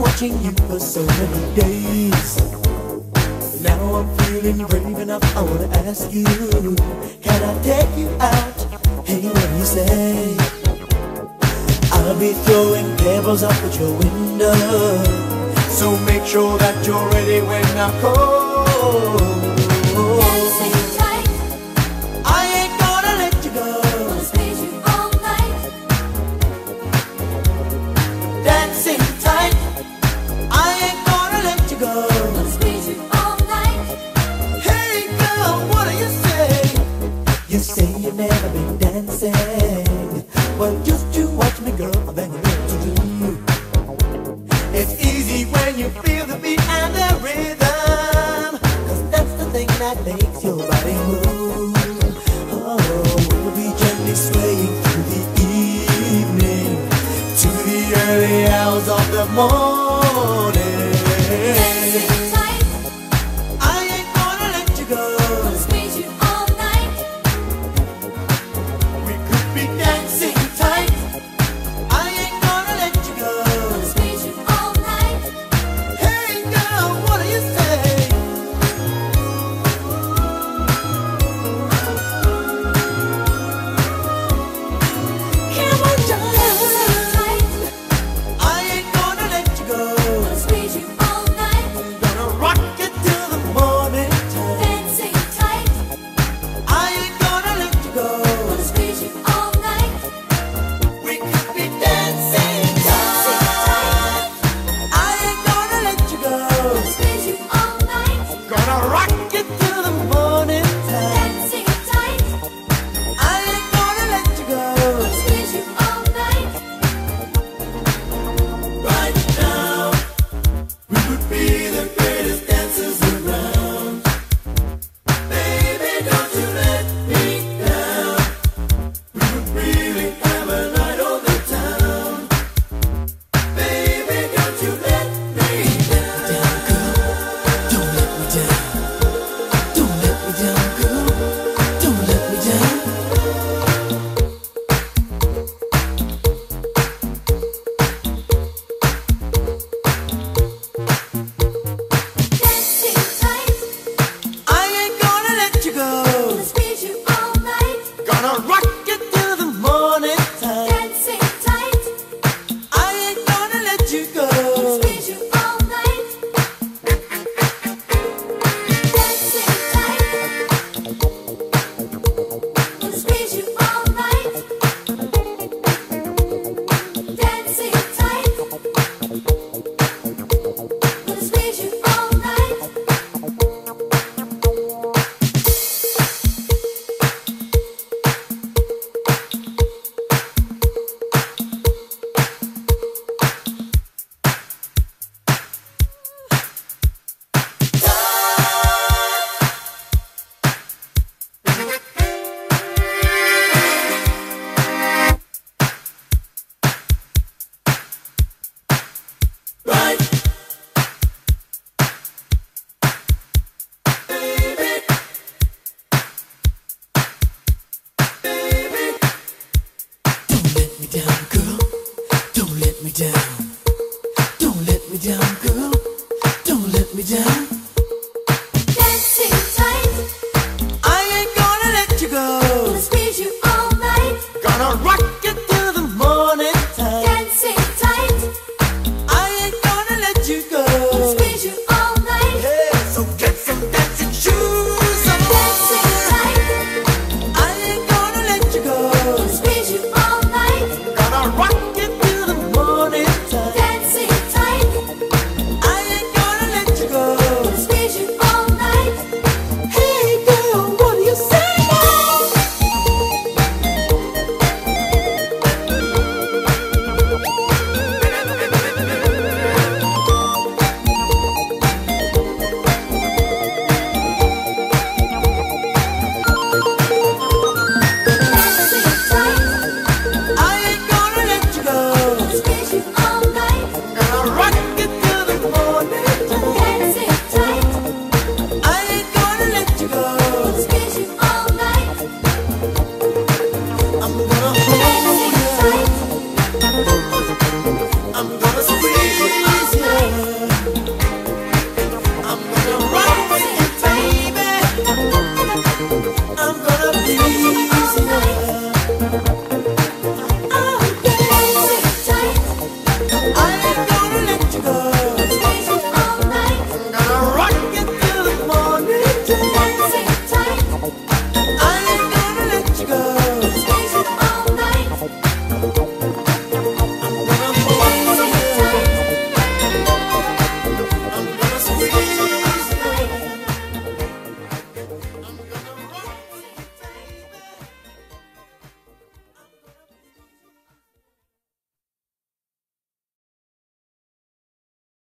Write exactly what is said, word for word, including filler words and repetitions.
watching you for so many days. Now I'm feeling brave enough, I wanna ask you, can I take you out? Hey, what do you say? I'll be throwing pebbles up at your window, so make sure that you're ready when I call. Dancing tight, I ain't gonna let you go. gonna squeeze you all night. Dancing tight, I ain't gonna let you go. Gonna squeeze you all night. Hey girl, what do you say? You say you've never been dancing. Well, just you watch me, girl, then you know what to do. It's easy when you feel the beat and the rhythm, 'cause that's the thing that makes your body move. Oh, we'll be gently swaying through the evening to the early hours of the morning. Dancing tight, I ain't gonna let you go. gonna squeeze you all night. We could be dancing tight. I ain't gonna let you go. Gonna squeeze you all night. Hey girl, what do you say? Come on, Dancing darling. tight, I ain't gonna let you go. gonna squeeze you all night. Gonna rock it till the morning time. Dancing tight, I ain't gonna let you go. gonna squeeze you all night. We could be dancing tight. I ain't gonna let you go. Gonna squeeze you all night. Gonna rock it till the morning time. Dancing tight, I ain't gonna let you go. gonna squeeze you all night. Right now, we would be the greatest dancers around. Baby, don't you let me down. We would really have a night on the town. Baby, don't you let me down. Don't let me down. Don't let me down, girl. Don't let me down. Dancing tight, I ain't gonna let you go. gonna squeeze you all night. Gonna rock it till the morning time. Dancing tight, I ain't gonna let you go. squeeze you all night. Dancing tight, gonna squeeze you all night. Dancing tight, gonna squeeze you all night. Right. Don't let me down, girl. Don't let me down. Don't let me down, girl. Don't let me down.